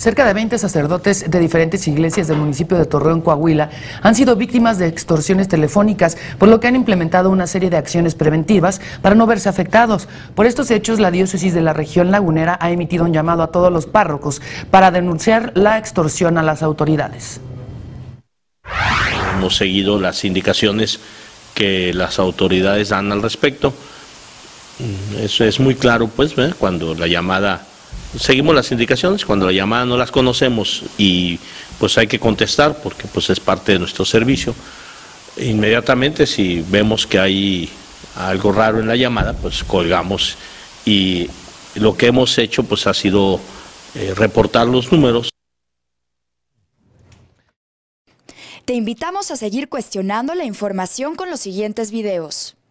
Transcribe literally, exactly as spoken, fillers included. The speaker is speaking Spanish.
Cerca de veinte sacerdotes de diferentes iglesias del municipio de Torreón, Coahuila, han sido víctimas de extorsiones telefónicas, por lo que han implementado una serie de acciones preventivas para no verse afectados. Por estos hechos, la diócesis de la región lagunera ha emitido un llamado a todos los párrocos para denunciar la extorsión a las autoridades. Hemos seguido las indicaciones que las autoridades dan al respecto. Eso es muy claro, pues, ¿eh? Cuando la llamada... Seguimos las indicaciones, cuando la llamada no las conocemos y pues hay que contestar porque pues es parte de nuestro servicio. Inmediatamente si vemos que hay algo raro en la llamada, pues colgamos, y lo que hemos hecho pues ha sido eh, reportar los números. Te invitamos a seguir cuestionando la información con los siguientes videos.